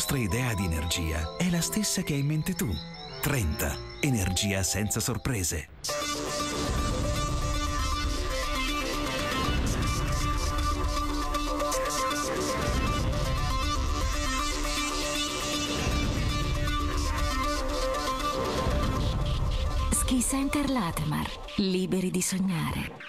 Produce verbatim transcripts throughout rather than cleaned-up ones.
nostra idea di energia è la stessa che hai in mente tu. Trenta. Energia senza sorprese. Ski Center Latemar. Liberi di sognare.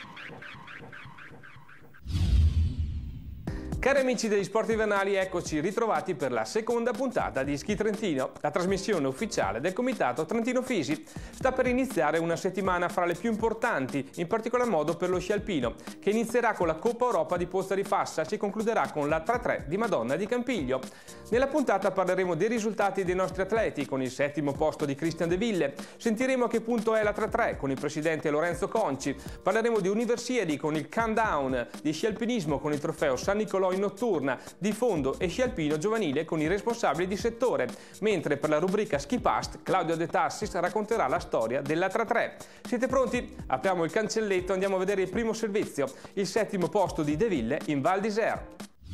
Cari amici degli sport invernali, eccoci ritrovati per la seconda puntata di Ski Trentino, la trasmissione ufficiale del Comitato Trentino Fisi. Sta per iniziare una settimana fra le più importanti, in particolar modo per lo sci alpino, che inizierà con la Coppa Europa di Pozza di Fassa e si concluderà con la tre tre di Madonna di Campiglio. Nella puntata parleremo dei risultati dei nostri atleti, con il settimo posto di Christian De Ville. Sentiremo a che punto è la tre tre con il presidente Lorenzo Conci. Parleremo di Universiadi con il countdown, di sci alpinismo con il trofeo San Nicolò in notturna, di fondo e sci alpino giovanile con i responsabili di settore, mentre per la rubrica Ski Past Claudio De Tassis racconterà la storia della tre tre. Siete pronti? Apriamo il cancelletto e andiamo a vedere il primo servizio, il settimo posto di De Ville in Val d'Isère.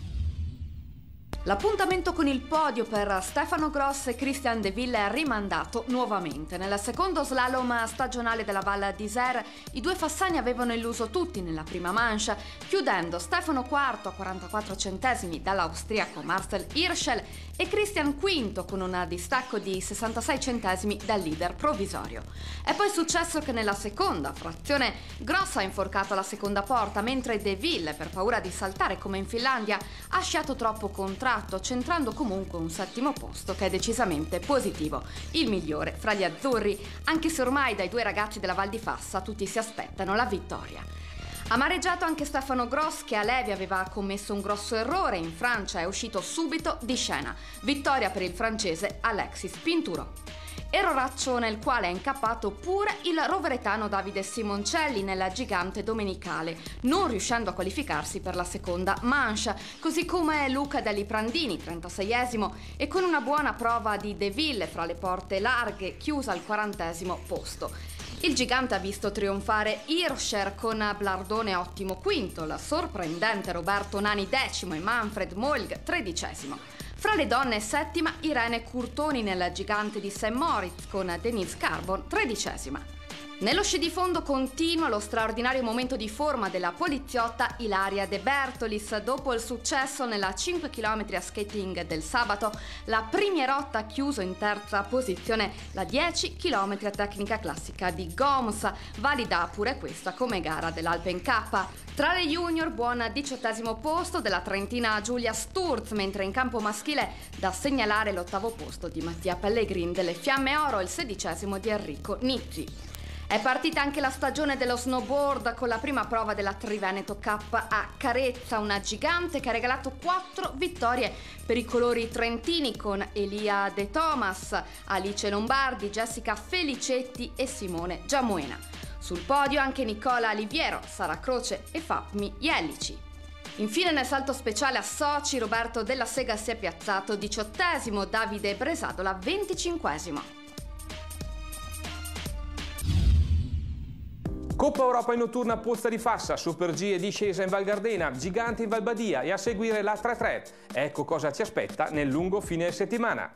L'appuntamento con il podio per Stefano Gross e Christian De Ville è rimandato nuovamente. Nel secondo slalom stagionale della Val d'Isère i due fassani avevano illuso tutti nella prima manche, chiudendo Stefano quarto a quarantaquattro centesimi dall'austriaco Marcel Hirschel e Christian quinto con un distacco di sessantasei centesimi dal leader provvisorio. È poi successo che nella seconda frazione Gross ha inforcato la seconda porta, mentre De Ville, per paura di saltare come in Finlandia, ha sciato troppo contrario, centrando comunque un settimo posto che è decisamente positivo, il migliore fra gli azzurri, anche se ormai dai due ragazzi della Val di Fassa tutti si aspettano la vittoria. Amareggiato anche Stefano Gross, che a Levi aveva commesso un grosso errore in Francia, è uscito subito di scena. Vittoria per il francese Alexis Pinturault. Erroraccio nel quale è incappato pure il roveretano Davide Simoncelli nella gigante domenicale, non riuscendo a qualificarsi per la seconda manche, così come Luca Deli Prandini, trentaseiesimo, e con una buona prova di De Ville fra le porte larghe, chiusa al quarantesimo posto. Il gigante ha visto trionfare Hirscher con Blardone ottimo quinto, la sorprendente Roberto Nani decimo e Manfred Molg tredicesimo. Fra le donne settima Irene Curtoni nella gigante di Saint Moritz con Denise Carbon tredicesima. Nello sci di fondo continua lo straordinario momento di forma della poliziotta Ilaria De Bertolis. Dopo il successo nella cinque chilometri a skating del sabato, la primierotta ha chiuso in terza posizione la dieci chilometri a tecnica classica di Goms, valida pure questa come gara dell'Alpen Cup. Tra le junior buon diciottesimo posto della trentina Giulia Sturz, mentre in campo maschile da segnalare l'ottavo posto di Mattia Pellegrin delle Fiamme Oro e il sedicesimo di Enrico Nizzi. È partita anche la stagione dello snowboard con la prima prova della Triveneto Cup a Carezza, una gigante che ha regalato quattro vittorie per i colori trentini con Elia De Thomas, Alice Lombardi, Jessica Felicetti e Simone Giamuena. Sul podio anche Nicola Aliviero, Sara Croce e Fatmi Iellici. Infine nel salto speciale a Sochi Roberto Della Sega si è piazzato diciottesimo, Davide Bresadola venticinquesimo. Coppa Europa in notturna Pozza di Fassa, Super G e discesa in Val Gardena, Gigante in Val Badia e a seguire la tre tre. Ecco cosa ci aspetta nel lungo fine settimana.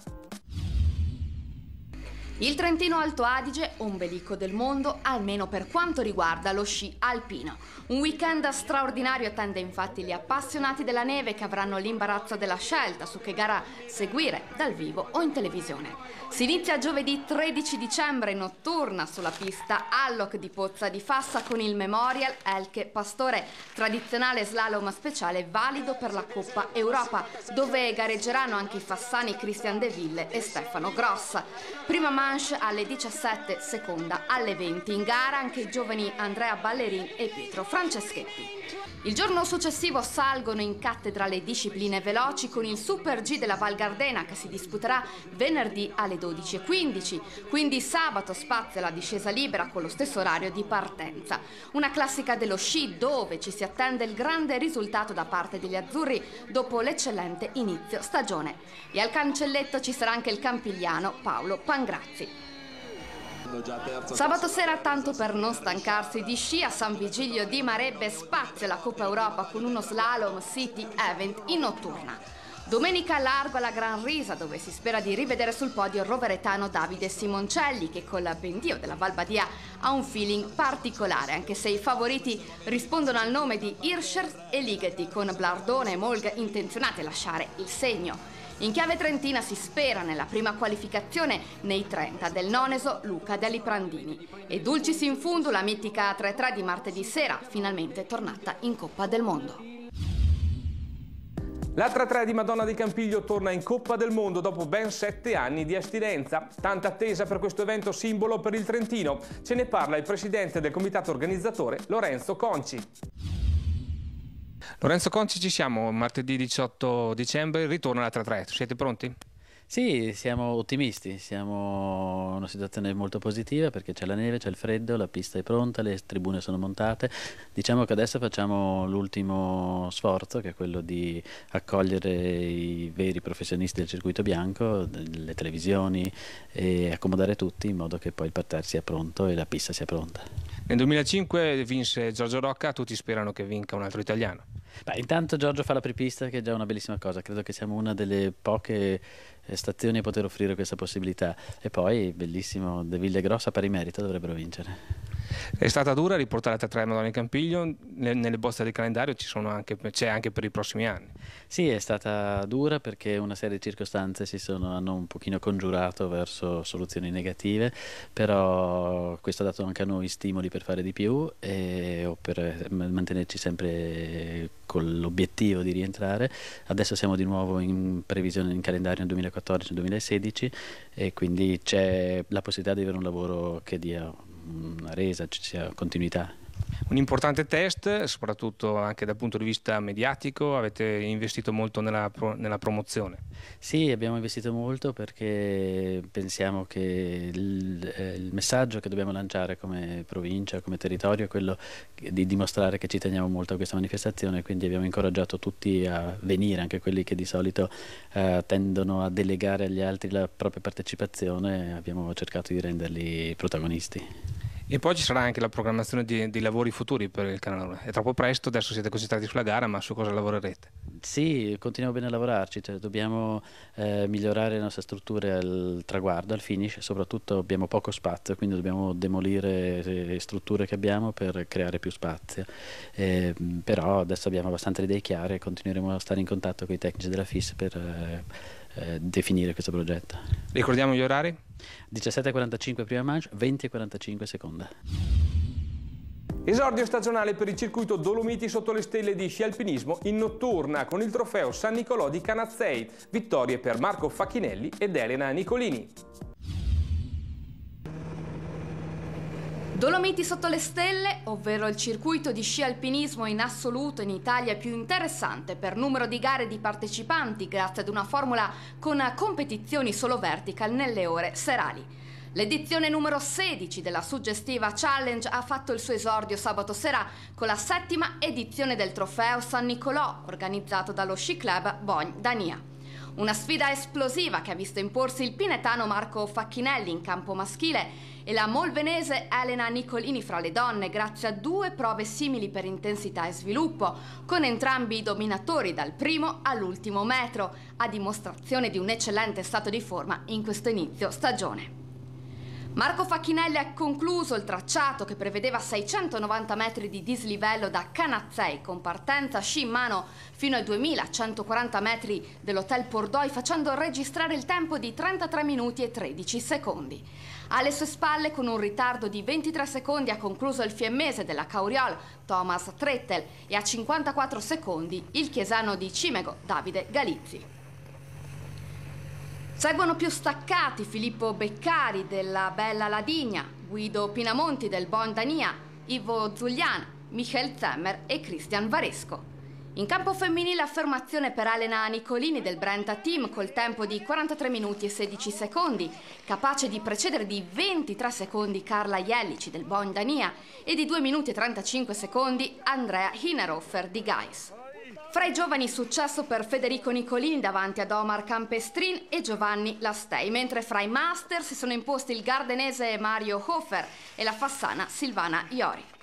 Il Trentino Alto Adige, ombelico del mondo, almeno per quanto riguarda lo sci alpino. Un weekend straordinario attende infatti gli appassionati della neve che avranno l'imbarazzo della scelta su che gara seguire dal vivo o in televisione. Si inizia giovedì tredici dicembre in notturna sulla pista Alloc di Pozza di Fassa con il Memorial Elke Pastore, tradizionale slalom speciale valido per la Coppa Europa, dove gareggeranno anche i fassani Christian De Ville e Stefano Gross. Prima manche alle diciassette, seconda alle venti. In gara anche i giovani Andrea Ballerin e Pietro Franceschetti. Il giorno successivo salgono in cattedra le discipline veloci con il Super G della Val Gardena che si disputerà venerdì alle dodici e quindici, quindi sabato spazia la discesa libera con lo stesso orario di partenza. Una classica dello sci dove ci si attende il grande risultato da parte degli azzurri dopo l'eccellente inizio stagione. E al cancelletto ci sarà anche il campigliano Paolo Pangrazzi. Sabato sera, tanto per non stancarsi di sci, a San Vigilio di Marebbe spazia la Coppa Europa con uno slalom City Event in notturna. Domenica largo alla Gran Risa, dove si spera di rivedere sul podio il roveretano Davide Simoncelli, che col pendio della Val Badia ha un feeling particolare, anche se i favoriti rispondono al nome di Hirscher e Ligeti, con Blardone e Molg intenzionati a lasciare il segno. In chiave trentina si spera nella prima qualificazione nei trenta del noneso Luca Deli Prandini. E dulcis in fundo la mitica tre tre di martedì sera, finalmente tornata in Coppa del Mondo. La tre tre di Madonna di Campiglio torna in Coppa del Mondo dopo ben sette anni di astinenza. Tanta attesa per questo evento simbolo per il Trentino. Ce ne parla il presidente del comitato organizzatore, Lorenzo Conci. Lorenzo Conci, ci siamo, martedì diciotto dicembre, ritorna la tre tre. Siete pronti? Sì, siamo ottimisti, siamo in una situazione molto positiva perché c'è la neve, c'è il freddo, la pista è pronta, le tribune sono montate. Diciamo che adesso facciamo l'ultimo sforzo, che è quello di accogliere i veri professionisti del circuito bianco, le televisioni, e accomodare tutti in modo che poi il parterre sia pronto e la pista sia pronta. Nel duemilacinque vinse Giorgio Rocca, tutti sperano che vinca un altro italiano. Beh, intanto Giorgio fa la prepista, che è già una bellissima cosa, credo che siamo una delle poche stazioni a poter offrire questa possibilità, e poi bellissimo, De Ville Grossa pari merito dovrebbero vincere. È stata dura riportare la tre tre Madonna di Campiglio, nelle bozze del calendario ci sono anche, c'è anche per i prossimi anni. Sì, è stata dura perché una serie di circostanze si sono, hanno un pochino congiurato verso soluzioni negative, però questo ha dato anche a noi stimoli per fare di più e, o per mantenerci sempre con l'obiettivo di rientrare. Adesso siamo di nuovo in previsione in calendario nel duemilaquattordici duemilasedici e quindi c'è la possibilità di avere un lavoro che dia una resa, ci sia continuità. Un importante test, soprattutto anche dal punto di vista mediatico, avete investito molto nella, pro, nella promozione. Sì, abbiamo investito molto perché pensiamo che il, il messaggio che dobbiamo lanciare come provincia, come territorio, è quello di dimostrare che ci teniamo molto a questa manifestazione, quindi abbiamo incoraggiato tutti a venire, anche quelli che di solito eh, tendono a delegare agli altri la propria partecipazione, abbiamo cercato di renderli protagonisti. E poi ci sarà anche la programmazione di, di lavori futuri per il canale. È troppo presto, adesso siete concentrati sulla gara, ma su cosa lavorerete? Sì, continuiamo bene a lavorarci, cioè dobbiamo eh, migliorare le nostre strutture al traguardo, al finish, soprattutto abbiamo poco spazio, quindi dobbiamo demolire le strutture che abbiamo per creare più spazio. Eh, però adesso abbiamo abbastanza idee chiare e continueremo a stare in contatto con i tecnici della F I S per eh, eh, definire questo progetto. Ricordiamo gli orari? diciassette e quarantacinque prima manche, venti e quarantacinque seconda. Esordio stagionale per il circuito Dolomiti sotto le stelle di sci alpinismo in notturna con il trofeo San Nicolò di Canazzei. Vittorie per Marco Facchinelli ed Elena Nicolini. Dolomiti sotto le stelle, ovvero il circuito di sci alpinismo in assoluto in Italia più interessante per numero di gare e di partecipanti grazie ad una formula con competizioni solo vertical nelle ore serali. L'edizione numero sedici della suggestiva Challenge ha fatto il suo esordio sabato sera con la settima edizione del trofeo San Nicolò organizzato dallo Sci Club Bogn Dania. Una sfida esplosiva che ha visto imporsi il pinetano Marco Facchinelli in campo maschile e la molvenese Elena Nicolini fra le donne grazie a due prove simili per intensità e sviluppo, con entrambi i dominatori dal primo all'ultimo metro, a dimostrazione di un eccellente stato di forma in questo inizio stagione. Marco Facchinelli ha concluso il tracciato che prevedeva seicentonovanta metri di dislivello da Canazzei con partenza sci in mano fino ai duemilacentoquaranta metri dell'Hotel Pordoi, facendo registrare il tempo di trentatré minuti e tredici secondi. Alle sue spalle, con un ritardo di ventitré secondi, ha concluso il fiemmese della Cauriol Thomas Trettel e a cinquantaquattro secondi il chiesano di Cimego Davide Galizzi. Seguono più staccati Filippo Beccari della Bella Ladigna, Guido Pinamonti del Bogn Dania, Ivo Zugliana, Michael Zemmer e Cristian Varesco. In campo femminile affermazione per Elena Nicolini del Brenta Team col tempo di quarantatré minuti e sedici secondi, capace di precedere di ventitré secondi Carla Jellici del Bogn Dania e di due minuti e trentacinque secondi Andrea Hinerhofer di Gais. Fra i giovani successo per Federico Nicolini davanti ad Omar Campestrin e Giovanni Lastei, mentre fra i master si sono imposti il gardenese Mario Hofer e la fassana Silvana Iori.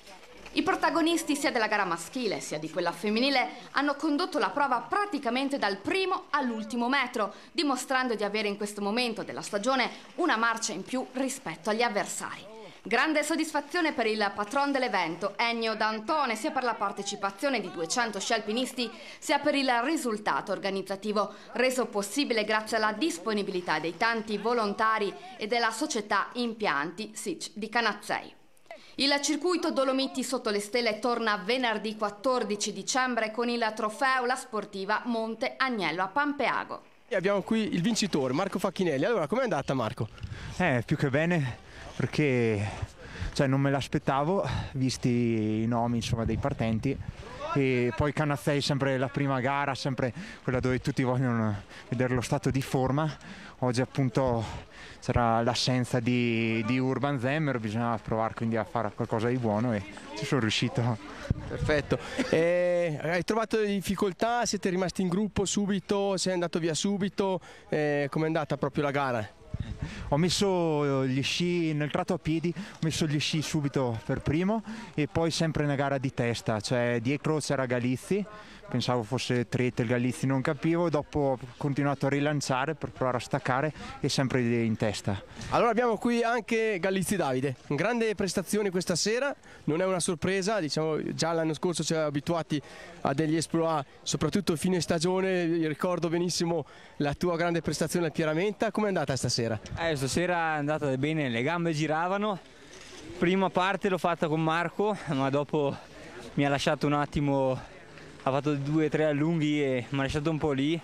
I protagonisti sia della gara maschile sia di quella femminile hanno condotto la prova praticamente dal primo all'ultimo metro, dimostrando di avere in questo momento della stagione una marcia in più rispetto agli avversari. Grande soddisfazione per il patron dell'evento, Ennio D'Antone, sia per la partecipazione di duecento sci alpinisti, sia per il risultato organizzativo, reso possibile grazie alla disponibilità dei tanti volontari e della società Impianti S I C di Canazzei. Il circuito Dolomiti sotto le stelle torna venerdì quattordici dicembre con il trofeo La Sportiva Monte Agnello a Pampeago. E abbiamo qui il vincitore, Marco Facchinelli. Allora, com'è andata, Marco? Eh, più che bene, perché cioè, non me l'aspettavo, visti i nomi, insomma, dei partenti. E poi Canazzei sempre la prima gara, sempre quella dove tutti vogliono vedere lo stato di forma. Oggi appunto c'era l'assenza di, di Urban Zemmer, bisognava provare quindi a fare qualcosa di buono e ci sono riuscito. Perfetto. E hai trovato delle difficoltà? Siete rimasti in gruppo subito? Sei andato via subito? Eh, com'è andata proprio la gara? Ho messo gli sci nel tratto a piedi, ho messo gli sci subito per primo e poi sempre una gara di testa, cioè dietro c'era Galizzi, pensavo fosse Tretel Galizzi, non capivo, dopo ho continuato a rilanciare per provare a staccare e sempre in testa. Allora abbiamo qui anche Galizzi Davide, grande prestazione questa sera, non è una sorpresa, diciamo già l'anno scorso ci eravamo abituati a degli exploit, soprattutto a fine stagione, ricordo benissimo la tua grande prestazione al Pieramenta. Com'è andata stasera? Eh, stasera è andata bene, le gambe giravano, prima parte l'ho fatta con Marco, ma dopo mi ha lasciato un attimo, ha fatto due o tre allunghi e mi ha lasciato un po' lì,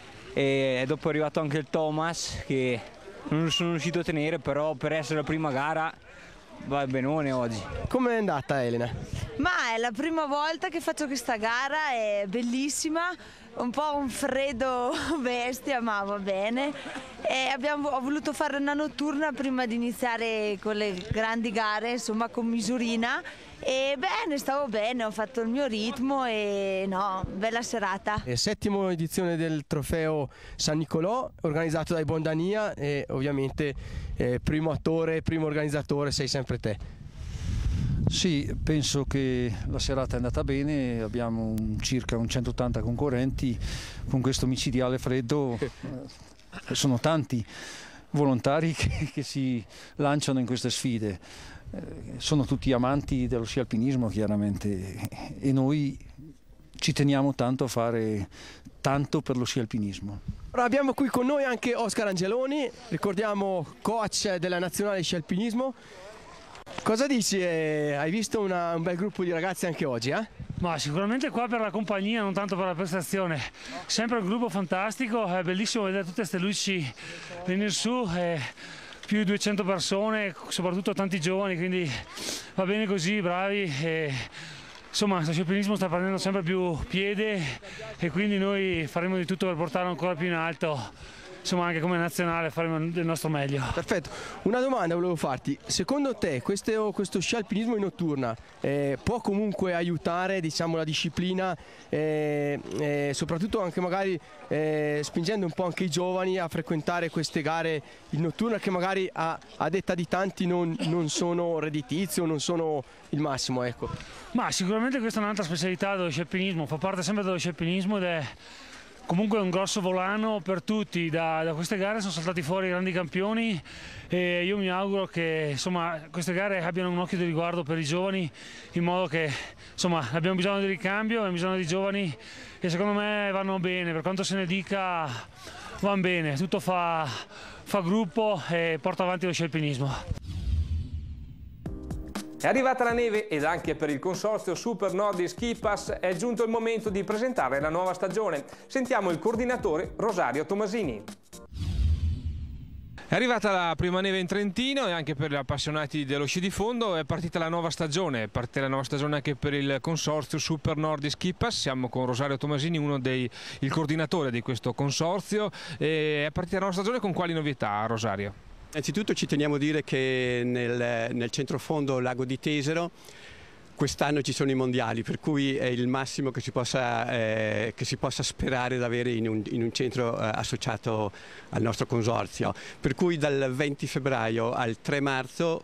e dopo è arrivato anche il Thomas che non sono riuscito a tenere, però per essere la prima gara va benone oggi. Com'è andata, Elena? Ma è la prima volta che faccio questa gara, è bellissima, un po' un freddo bestia, ma va bene. E abbiamo, ho voluto fare una notturna prima di iniziare con le grandi gare, insomma con misurina, e bene, stavo bene, ho fatto il mio ritmo e no, bella serata. E settima edizione del trofeo San Nicolò, organizzato dai Bondania, e ovviamente eh, primo attore, primo organizzatore sei sempre te. Sì, penso che la serata è andata bene, abbiamo un, circa un centottanta concorrenti con questo micidiale freddo, sono tanti volontari che, che si lanciano in queste sfide, eh, sono tutti amanti dello sci alpinismo chiaramente e noi ci teniamo tanto a fare tanto per lo sci alpinismo. Ora abbiamo qui con noi anche Oscar Angeloni, ricordiamo coach della nazionale sci alpinismo. Cosa dici? Eh, hai visto una, un bel gruppo di ragazzi anche oggi, eh? Ma sicuramente qua per la compagnia, non tanto per la prestazione. Sempre un gruppo fantastico, è bellissimo vedere tutte queste luci venire su, eh, più di duecento persone, soprattutto tanti giovani, quindi va bene così, bravi. Eh, insomma, il scialpinismo sta prendendo sempre più piede e quindi noi faremo di tutto per portarlo ancora più in alto. Insomma, anche come nazionale faremo del nostro meglio. Perfetto. Una domanda volevo farti. Secondo te questo, questo sci alpinismo in notturna eh, può comunque aiutare, diciamo, la disciplina, eh, eh, soprattutto anche magari eh, spingendo un po' anche i giovani a frequentare queste gare in notturna che magari a, a detta di tanti non, non sono redditizie o non sono il massimo, ecco. Ma sicuramente questa è un'altra specialità dello sci alpinismo, fa parte sempre dello sci alpinismo ed è comunque un grosso volano per tutti. Da, da queste gare sono saltati fuori grandi campioni e io mi auguro che insomma, queste gare abbiano un occhio di riguardo per i giovani, in modo che insomma, abbiamo bisogno di ricambio, abbiamo bisogno di giovani che secondo me vanno bene, per quanto se ne dica vanno bene, tutto fa, fa gruppo e porta avanti lo sci alpinismo. È arrivata la neve ed anche per il consorzio Super Nordic Ski Pass è giunto il momento di presentare la nuova stagione. Sentiamo il coordinatore Rosario Tomasini. È arrivata la prima neve in Trentino e anche per gli appassionati dello sci di fondo è partita la nuova stagione. Parte la nuova stagione anche per il consorzio Super Nordic Ski Pass. Siamo con Rosario Tomasini, uno dei il coordinatore di questo consorzio. E è partita la nuova stagione con quali novità, Rosario? Innanzitutto ci teniamo a dire che nel, nel centrofondo Lago di Tesero quest'anno ci sono i mondiali, per cui è il massimo che si possa, eh, che si possa sperare di avere in un, in un centro eh, associato al nostro consorzio. Per cui dal venti febbraio al tre marzo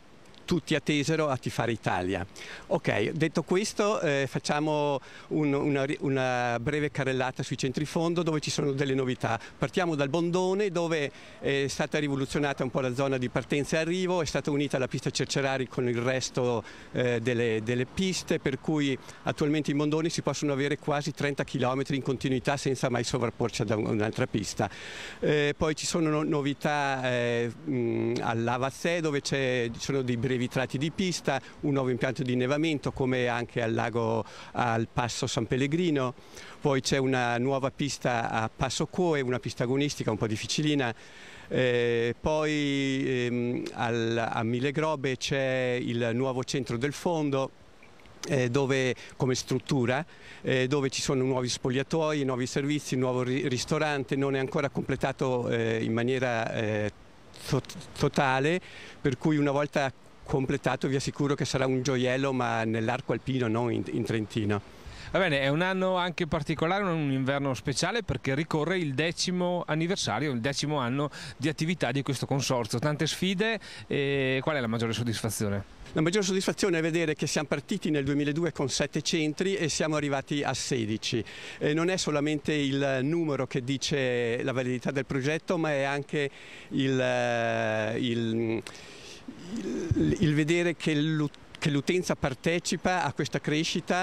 tutti a Tesero a tifare Italia. Ok, detto questo eh, facciamo un, una, una breve carrellata sui centri fondo dove ci sono delle novità. Partiamo dal Bondone, dove è stata rivoluzionata un po' la zona di partenza e arrivo, è stata unita la pista Cercerari con il resto eh, delle, delle piste, per cui attualmente in Bondone si possono avere quasi trenta chilometri in continuità senza mai sovrapporci da un'altra pista. Eh, poi ci sono no, novità eh, all'Avazzè, dove ci sono dei brevi tratti di pista, un nuovo impianto di innevamento come anche al lago, al Passo San Pellegrino. Poi c'è una nuova pista a Passo Coe, una pista agonistica un po' difficilina. Eh, poi ehm, al, a Mille Grobe c'è il nuovo centro del fondo, eh, dove, come struttura, eh, dove ci sono nuovi spogliatoi, nuovi servizi, nuovo ri ristorante, non è ancora completato eh, in maniera eh, totale, per cui una volta completato vi assicuro che sarà un gioiello, ma nell'arco alpino, non in, in Trentino. Va bene, è un anno anche particolare, un inverno speciale, perché ricorre il decimo anniversario, il decimo anno di attività di questo consorzio. Tante sfide, e qual è la maggiore soddisfazione? La maggiore soddisfazione è vedere che siamo partiti nel duemiladue con sette centri e siamo arrivati a sedici. Eh, non è solamente il numero che dice la validità del progetto, ma è anche il, il, il, il vedere che l'utente che l'utenza partecipa a questa crescita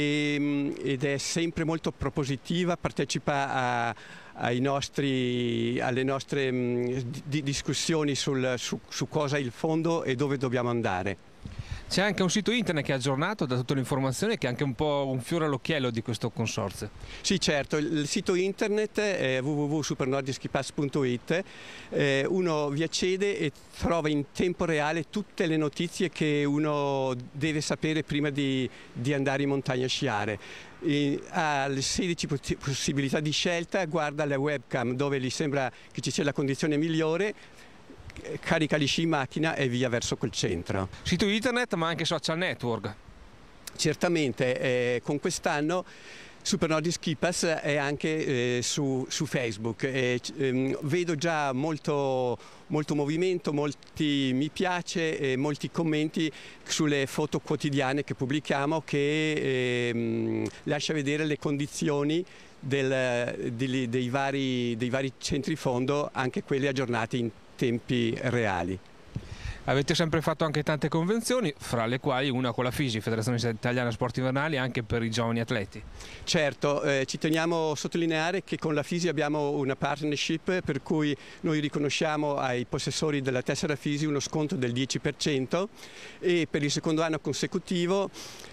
e, ed è sempre molto propositiva, partecipa a, ai nostri, alle nostre mh, di, discussioni sul, su, su cosa è il fondo e dove dobbiamo andare. C'è anche un sito internet che è aggiornato, dà tutte le informazioni, che è anche un po' un fiore all'occhiello di questo consorzio. Sì, certo, il sito internet è w w w punto supernordiskipass punto it, eh, uno vi accede e trova in tempo reale tutte le notizie che uno deve sapere prima di, di andare in montagna a sciare. E ha le sedici possibilità di scelta, guarda le webcam dove gli sembra che ci sia la condizione migliore, carica gli sci in macchina e via verso quel centro. Sito internet ma anche social network. Certamente, eh, con quest'anno Supernordiskipass è anche eh, su, su Facebook e ehm, vedo già molto, molto movimento, molti mi piace e molti commenti sulle foto quotidiane che pubblichiamo, che ehm, lascia vedere le condizioni del, dei, dei, vari, dei vari centri fondo, anche quelli aggiornati in tempi reali. Avete sempre fatto anche tante convenzioni, fra le quali una con la FISI, Federazione Italiana Sport Invernali, anche per i giovani atleti. Certo, eh, ci teniamo a sottolineare che con la FISI abbiamo una partnership per cui noi riconosciamo ai possessori della tessera FISI uno sconto del dieci per cento e per il secondo anno consecutivo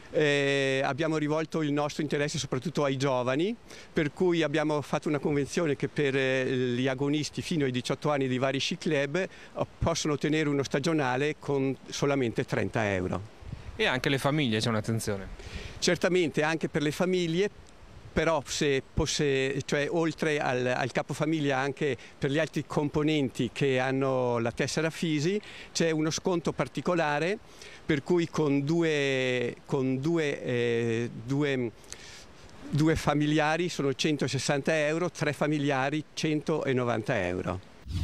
Eh, abbiamo rivolto il nostro interesse soprattutto ai giovani, per cui abbiamo fatto una convenzione che per eh, gli agonisti fino ai diciotto anni dei vari sci club eh, possono ottenere uno stagionale con solamente trenta euro. E anche le famiglie c'è un'attenzione? Certamente anche per le famiglie, però se posse, cioè, oltre al, al capofamiglia anche per gli altri componenti che hanno la tessera FISI c'è uno sconto particolare, per cui con due, con due, eh, due, due familiari sono centosessanta euro, tre familiari centonovanta euro.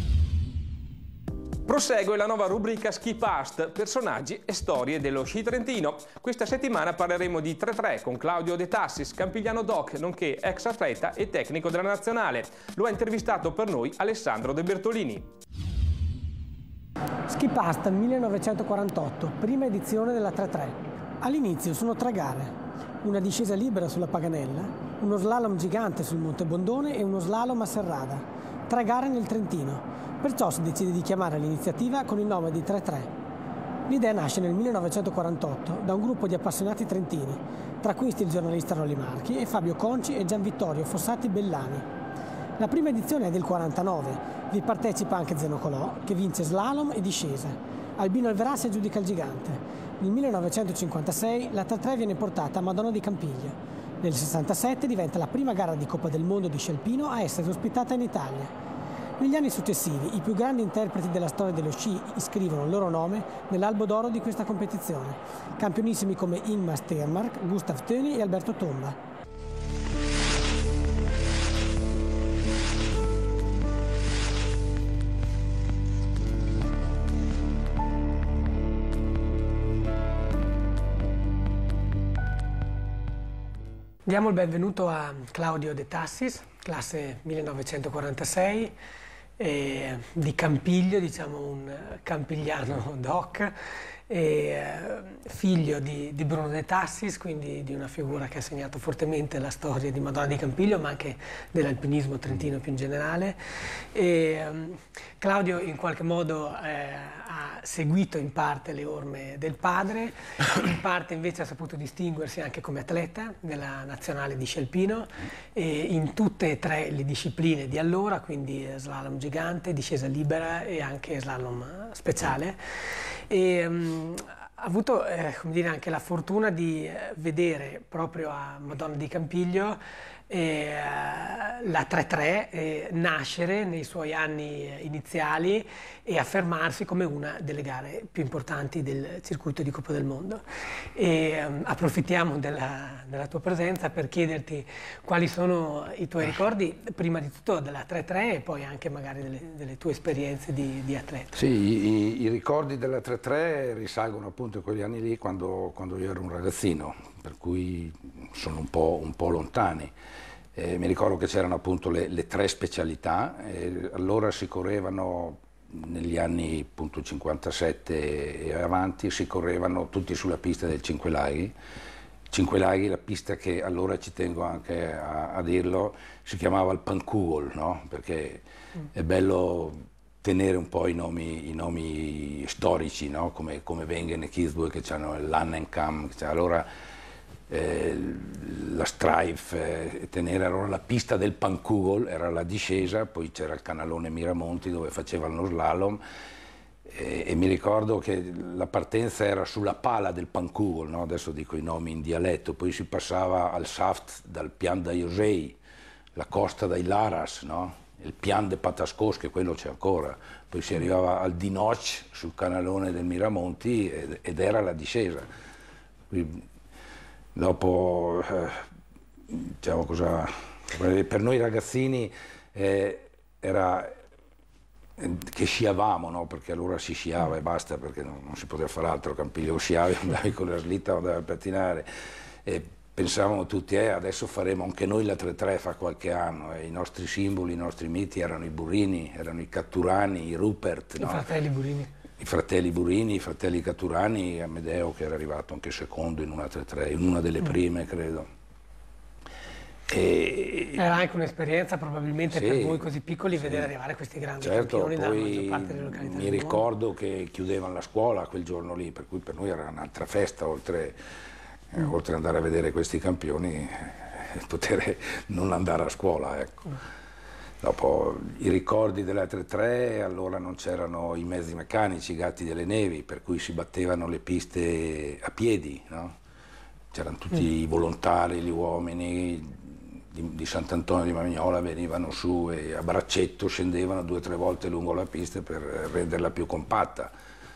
Prosegue la nuova rubrica Ski Past, personaggi e storie dello sci trentino. Questa settimana parleremo di tre tre con Claudio De Tassis, Campigliano Doc, nonché ex atleta e tecnico della nazionale. Lo ha intervistato per noi Alessandro De Bertolini. Ski Past millenovecentoquarantotto, prima edizione della tre tre. All'inizio sono tre gare, una discesa libera sulla Paganella, uno slalom gigante sul Monte Bondone e uno slalom a Serrada. Tre gare nel Trentino. Perciò si decide di chiamare l'iniziativa con il nome di tre tre. L'idea nasce nel millenovecentoquarantotto da un gruppo di appassionati trentini, tra questi il giornalista Rolli Marchi e Fabio Conci e Gian Vittorio Fossati Bellani. La prima edizione è del quarantanove, vi partecipa anche Zeno Colò, che vince slalom e discesa. Albino Alverassi aggiudica il gigante. Nel millenovecentocinquantasei la tre tre viene portata a Madonna di Campiglia. Nel sessantasette diventa la prima gara di Coppa del Mondo di sci alpino a essere ospitata in Italia. Negli anni successivi i più grandi interpreti della storia dello sci iscrivono il loro nome nell'albo d'oro di questa competizione. Campionissimi come Ingmar Stenmark, Gustav Töni e Alberto Tomba. Diamo il benvenuto a Claudio De Tassis, classe millenovecentoquarantasei, eh, di Campiglio, diciamo un campigliano doc, e, eh, figlio di, di Bruno De Tassis, quindi di una figura che ha segnato fortemente la storia di Madonna di Campiglio, ma anche dell'alpinismo trentino più in generale. E, um, Claudio in qualche modo eh, ha seguito in parte le orme del padre, in parte invece ha saputo distinguersi anche come atleta nella nazionale di sci alpino, e in tutte e tre le discipline di allora, quindi slalom gigante, discesa libera e anche slalom speciale. E, um, ha avuto eh, come dire, anche la fortuna di eh, vedere proprio a Madonna di Campiglio eh, la tre tre eh, nascere nei suoi anni iniziali e affermarsi come una delle gare più importanti del circuito di Coppa del Mondo. E, um, approfittiamo della, della tua presenza per chiederti quali sono i tuoi ricordi, prima di tutto della tre tre e poi anche magari delle, delle tue esperienze di, di atleta. Sì, i, i ricordi della tre tre risalgono appunto a quegli anni lì quando, quando io ero un ragazzino, per cui sono un po', un po' lontani. Eh, mi ricordo che c'erano appunto le, le tre specialità, e allora si correvano, negli anni appunto cinquantasette e avanti, si correvano tutti sulla pista del Cinque Laghi. Cinque Laghi, la pista che allora, ci tengo anche a, a dirlo, si chiamava il Pankugol, no? Perché è bello tenere un po' i nomi, i nomi storici, no? Come, come Wengen e Kitzbühel, che hanno l'Annenkam, allora eh, la Strife, eh, tenere allora la pista del Pankugol, era la discesa, poi c'era il canalone Miramonti dove facevano lo slalom, e, e mi ricordo che la partenza era sulla pala del Pankugol, no? Adesso dico i nomi in dialetto, poi si passava al Saft dal Pian da Iosei, la costa dai Laras, no? Il Pian de Patascos, che quello c'è ancora, poi si arrivava al Dinoch sul canalone del Miramonti ed, ed era la discesa. Quindi, dopo, eh, diciamo cosa, per noi ragazzini eh, era che sciavamo, no? Perché allora si sciava e basta, perché non, non si poteva fare altro, Campiglio sciavi, andavi con la slitta o andavi a pattinare. E pensavamo tutti, eh, adesso faremo anche noi la tre tre fra qualche anno, e i nostri simboli, i nostri miti erano i Burini, erano i Catturani, i Rupert. I no? fratelli Burini. I fratelli Burini, i fratelli Catturani, Amedeo che era arrivato anche secondo in una tre tre, in una delle prime credo. E... Era anche un'esperienza probabilmente sì, per voi così piccoli, sì. vedere arrivare questi grandi certo, campioni dalla maggior poi parte delle località. mi ricordo che chiudevano la scuola quel giorno lì, per cui per noi era un'altra festa, oltre, eh, mm. oltre ad andare a vedere questi campioni, eh, poter non andare a scuola, ecco. Mm. Dopo i ricordi della tre tre, allora non c'erano i mezzi meccanici, i gatti delle nevi, per cui si battevano le piste a piedi, no? C'erano tutti mm. i volontari, gli uomini di, di Sant'Antonio di Mamignola, venivano su e a braccetto scendevano due o tre volte lungo la pista per renderla più compatta.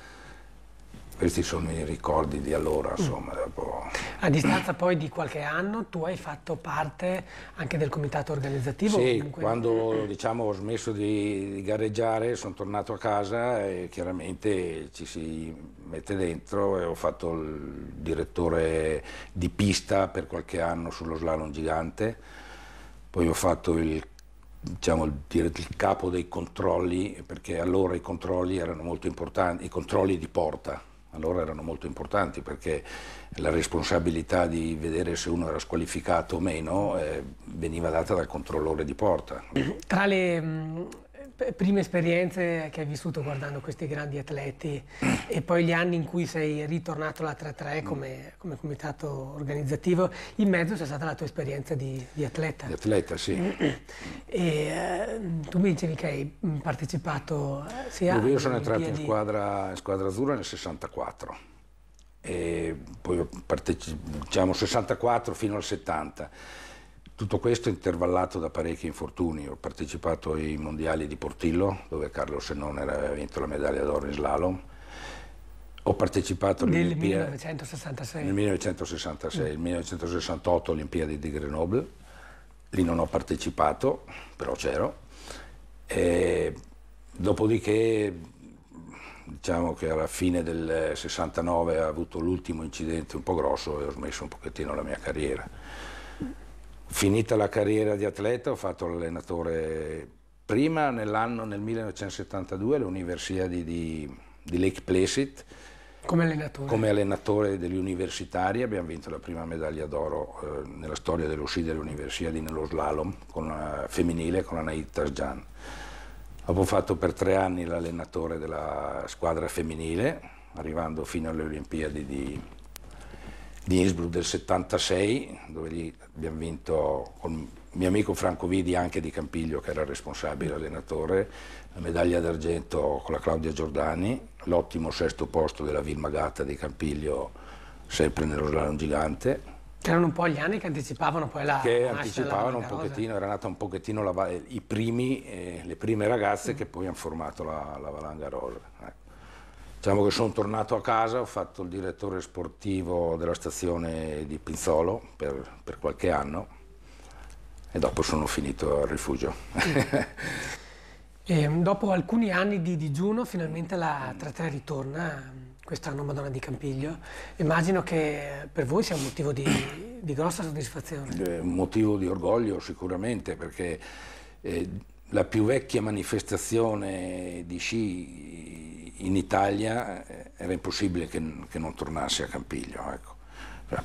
Questi sono i ricordi di allora, insomma. Dopo... A distanza poi di qualche anno tu hai fatto parte anche del comitato organizzativo? Sì, comunque... quando diciamo, ho smesso di, di gareggiare sono tornato a casa e chiaramente ci si mette dentro, e ho fatto il direttore di pista per qualche anno sullo slalom gigante, poi ho fatto il diciamo il, il capo dei controlli, perché allora i controlli erano molto importanti, i controlli di porta. Allora erano molto importanti, perché la responsabilità di vedere se uno era squalificato o meno eh, veniva data dal controllore di porta. Tra le mh, prime esperienze che hai vissuto guardando questi grandi atleti e poi gli anni in cui sei ritornato alla tre tre come, come comitato organizzativo, in mezzo c'è stata la tua esperienza di, di atleta. Di atleta, sì. E eh, tu mi dicevi che hai partecipato sia Io, io sono entrato in Olimpiadi... squadra, in squadra azzurra nel sessantaquattro e poi ho partecipato, diciamo, sessantaquattro fino al settanta. Tutto questo intervallato da parecchi infortuni. Ho partecipato ai mondiali di Portillo, dove Carlo Sennone aveva vinto la medaglia d'oro in slalom. Ho partecipato nel millenovecentosessantasei. Nel millenovecentosessantasei, mm. il millenovecentosessantotto Olimpiadi di Grenoble. Lì non ho partecipato, però c'ero. E dopodiché, diciamo che alla fine del sessantanove ho avuto l'ultimo incidente un po' grosso e ho smesso un pochettino la mia carriera. Finita la carriera di atleta ho fatto l'allenatore prima nell'anno, nel millenovecentosettantadue all'Università di, di, di Lake Placid. Come allenatore? Come allenatore degli universitari abbiamo vinto la prima medaglia d'oro eh, nella storia dello sci delle Universiadi nello slalom con la, femminile con Anaït Tasjan. Dopo ho fatto per tre anni l'allenatore della squadra femminile, arrivando fino alle Olimpiadi di, di Innsbruck del settantasei, dove lì abbiamo vinto con il mio amico Franco Vidi, anche di Campiglio, che era il responsabile allenatore, la medaglia d'argento con la Claudia Giordani, l'ottimo sesto posto della Vilma Gatta di Campiglio, sempre nello slalom gigante. Che erano un po' gli anni che anticipavano poi la Che anticipavano un pochettino, era nata un pochettino la, i primi, eh, le prime ragazze mm. che poi hanno formato la, la Valanga Rosa. Ecco. Diciamo che sono tornato a casa, ho fatto il direttore sportivo della stazione di Pinzolo per, per qualche anno e dopo sono finito al rifugio. E dopo alcuni anni di digiuno finalmente la tre tre ritorna, quest'anno Madonna di Campiglio. Immagino che per voi sia un motivo di, di grossa soddisfazione. Un motivo di orgoglio sicuramente, perché eh, la più vecchia manifestazione di sci in Italia eh, era impossibile che, che non tornasse a Campiglio. Ecco. Cioè,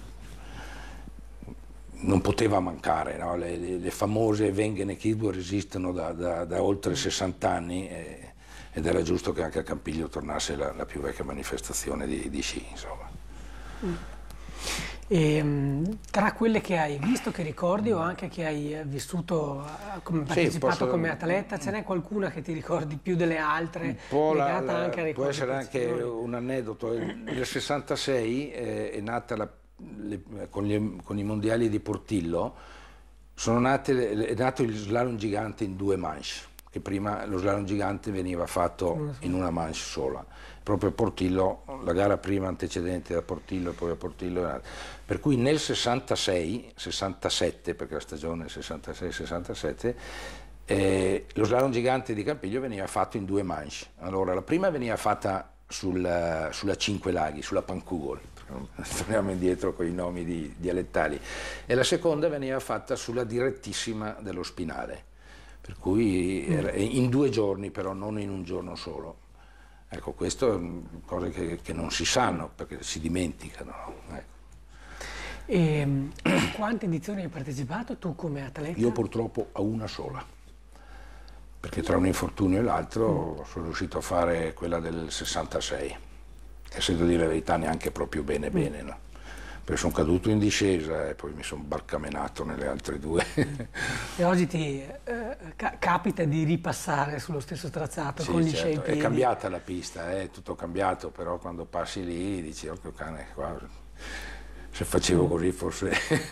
non poteva mancare, no? le, le, le famose Wengen e Kidwell esistono da, da, da oltre sessanta anni e, ed era giusto che anche a Campiglio tornasse la, la più vecchia manifestazione di, di sci. Insomma. Mm. E, tra quelle che hai visto, che ricordi o anche che hai vissuto, come partecipato sì, posso... come atleta, ce n'è qualcuna che ti ricordi più delle altre, legata la, la, anche a ricordi? Può essere anche un aneddoto. Nel sessantasei eh, è nata la Le, con, gli, con i mondiali di Portillo sono nate, è nato il slalom gigante in due manche, che prima lo slalom gigante veniva fatto in una manche sola. Proprio a Portillo, la gara prima antecedente da Portillo e poi a Portillo, per cui nel sessantasei sessantasette, perché la stagione è sessantasei sessantasette, eh, lo slalom gigante di Campiglio veniva fatto in due manche. Allora, la prima veniva fatta sul, sulla Cinque Laghi, sulla Pankugol, torniamo indietro con i nomi di, dialettali, e la seconda veniva fatta sulla direttissima dello Spinale, per cui era in due giorni, però non in un giorno solo. Ecco, queste sono cose che, che non si sanno perché si dimenticano. Ecco. E a quante edizioni hai partecipato tu come atleta? Io purtroppo a una sola, perché tra un infortunio e l'altro mm. sono riuscito a fare quella del sessantasei. Essendo dire la verità neanche proprio bene bene, no? Perché sono caduto in discesa e poi mi sono barcamenato nelle altre due. E oggi ti eh, ca capita di ripassare sullo stesso tracciato, sì, con gli certo. sci ai piedi? È cambiata la pista, è tutto cambiato, però quando passi lì dici, oh cane, qua, se facevo così forse...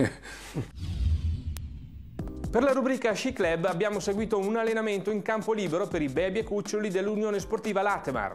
Per la rubrica Sci Club abbiamo seguito un allenamento in campo libero per i baby e cuccioli dell'Unione Sportiva Latemar.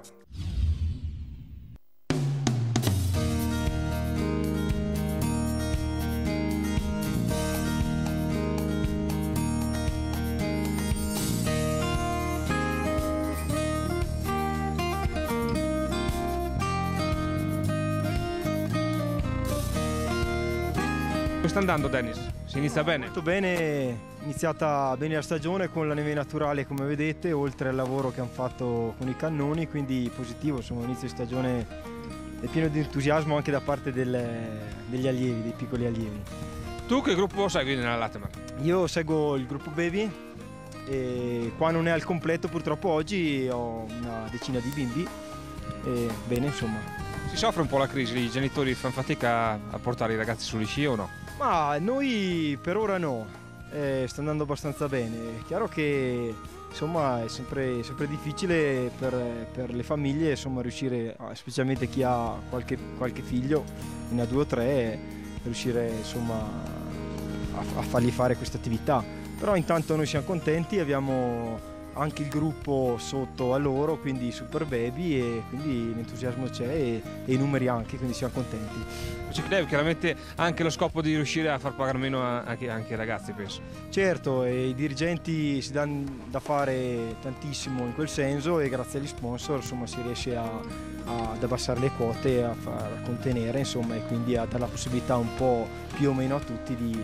Come sta andando, Dennis? Si inizia bene? Molto bene, iniziata bene la stagione con la neve naturale, come vedete, oltre al lavoro che hanno fatto con i cannoni, quindi positivo, insomma, inizio di stagione è pieno di entusiasmo anche da parte del, degli allievi, dei piccoli allievi. Tu che gruppo segui nella Latemar? Io seguo il gruppo Baby e qua non è al completo purtroppo oggi, ho una decina di bimbi e bene, insomma. Si soffre un po' la crisi, i genitori fanno fatica a portare i ragazzi sugli sci o no? Ma noi per ora no, eh, sta andando abbastanza bene. È chiaro che insomma è sempre, sempre difficile per, per le famiglie, insomma, riuscire, specialmente chi ha qualche, qualche figlio, ne ha due o tre, riuscire insomma a, a fargli fare questa attività. Però intanto noi siamo contenti, abbiamo anche il gruppo sotto a loro, quindi Super Baby, e quindi l'entusiasmo c'è e, e i numeri anche, quindi siamo contenti. C'è chiaramente anche lo scopo di riuscire a far pagare meno anche, anche ai ragazzi, penso. Certo, e i dirigenti si danno da fare tantissimo in quel senso e grazie agli sponsor insomma si riesce a, a, ad abbassare le quote, a far contenere insomma, e quindi a dare la possibilità un po' più o meno a tutti di, di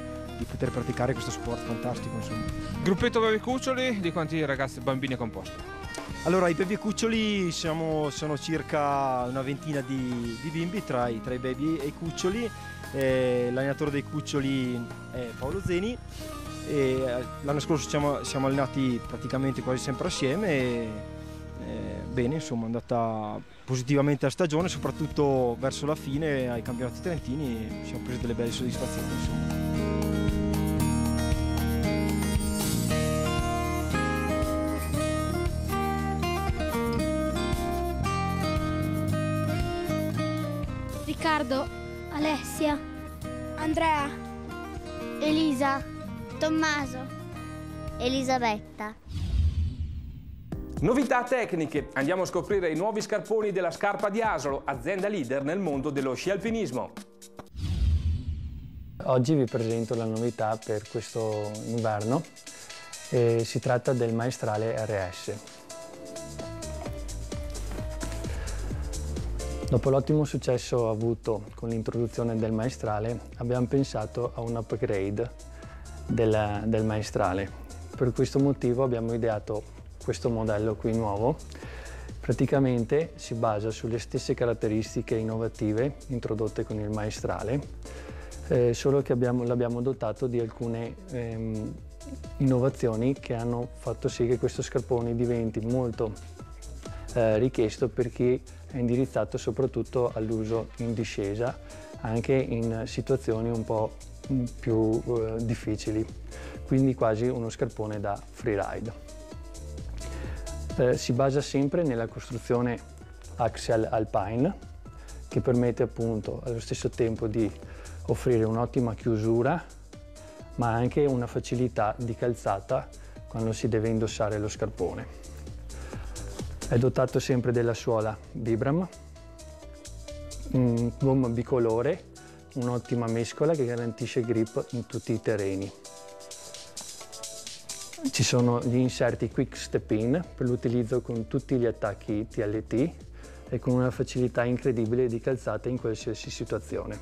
di poter praticare questo sport fantastico, insomma. Gruppetto Baby Cuccioli, di quanti ragazzi e bambini è composto? Allora, i baby cuccioli siamo, sono circa una ventina di, di bimbi tra i, tra i baby e i cuccioli. Eh, l'allenatore dei cuccioli è Paolo Zeni e l'anno scorso siamo, siamo allenati praticamente quasi sempre assieme e eh, bene, insomma, è andata positivamente la stagione, soprattutto verso la fine ai campionati trentini siamo presi delle belle soddisfazioni, insomma. Riccardo, Alessia, Andrea, Elisa, Tommaso, Elisabetta. Novità tecniche, andiamo a scoprire i nuovi scarponi della Scarpa di Asolo, azienda leader nel mondo dello sci alpinismo. Oggi vi presento la novità per questo inverno, e si tratta del Maestrale R S. Dopo l'ottimo successo avuto con l'introduzione del Maestrale, abbiamo pensato a un upgrade del, del Maestrale. Per questo motivo abbiamo ideato questo modello qui nuovo. Praticamente si basa sulle stesse caratteristiche innovative introdotte con il Maestrale, eh, solo che l'abbiamo dotato di alcune ehm, innovazioni che hanno fatto sì che questo scarpone diventi molto eh, richiesto per chi è indirizzato soprattutto all'uso in discesa, anche in situazioni un po' più eh, difficili, quindi quasi uno scarpone da freeride. Eh, si basa sempre nella costruzione Axial Alpine, che permette appunto allo stesso tempo di offrire un'ottima chiusura, ma anche una facilità di calzata quando si deve indossare lo scarpone. È dotato sempre della suola Vibram, un gomma bicolore, un'ottima mescola che garantisce grip in tutti i terreni. Ci sono gli inserti Quick Step In per l'utilizzo con tutti gli attacchi T L T e con una facilità incredibile di calzata in qualsiasi situazione.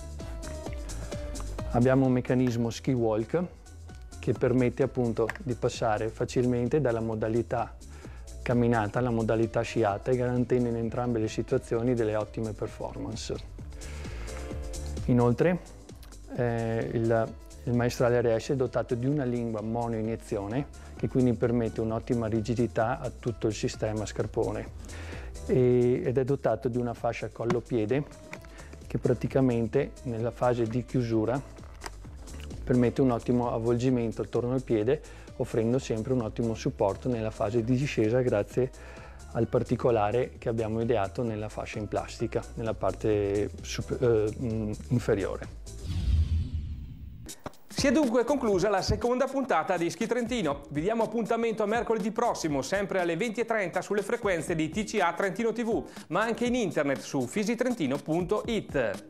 Abbiamo un meccanismo Ski Walk che permette appunto di passare facilmente dalla modalità camminata alla modalità sciata e garantendo in entrambe le situazioni delle ottime performance. Inoltre eh, il, il Maestrale R S è dotato di una lingua monoiniezione che quindi permette un'ottima rigidità a tutto il sistema scarpone e, ed è dotato di una fascia collo-piede che praticamente nella fase di chiusura permette un ottimo avvolgimento attorno al piede, offrendo sempre un ottimo supporto nella fase di discesa grazie al particolare che abbiamo ideato nella fascia in plastica, nella parte eh, inferiore. Si è dunque conclusa la seconda puntata di Ski Trentino. Vi diamo appuntamento a mercoledì prossimo, sempre alle venti e trenta sulle frequenze di T C A Trentino tivù, ma anche in internet su fisitrentino punto it.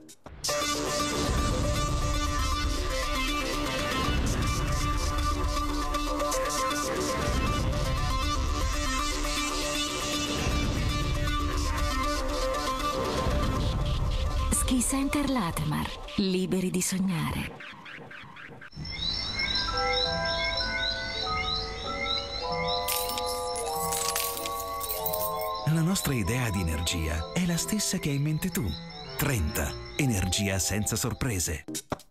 Ski Center Latemar, liberi di sognare. La nostra idea di energia è la stessa che hai in mente tu. trenta. Energia senza sorprese.